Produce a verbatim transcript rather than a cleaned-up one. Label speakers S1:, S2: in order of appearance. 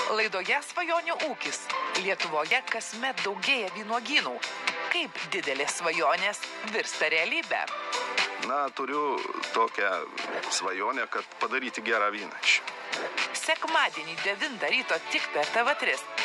S1: Laidoje Svajonių ūkis. Lietuvoje kasmet daugėja vynuogynų. Kaip didelės svajonės virsta realybę?
S2: Na, turiu tokią svajonę, kad padaryti gerą vyną.
S1: Sekmadienį devintą ryto tik per T V tris.